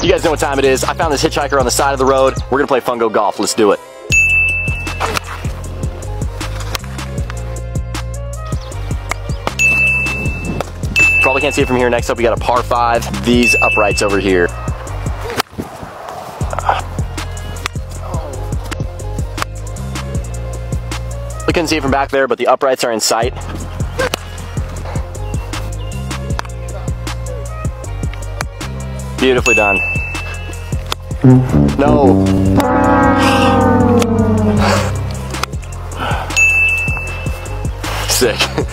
You guys know what time it is. I found this hitchhiker on the side of the road. We're gonna play Fungo Golf. Let's do it. Probably can't see it from here. Next up, we got a par 5. These uprights over here. We couldn't see it from back there, but the uprights are in sight. Beautifully done. No. Sick.